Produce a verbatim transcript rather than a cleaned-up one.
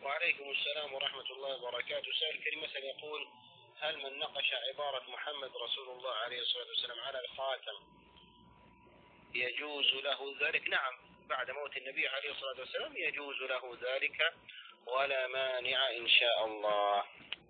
وعليكم السلام ورحمة الله وبركاته. سائل كريم مثلا يقول: هل من نقش عبارة محمد رسول الله عليه الصلاة والسلام على الخاتم يجوز له ذلك؟ نعم، بعد موت النبي عليه الصلاة والسلام يجوز له ذلك ولا مانع إن شاء الله.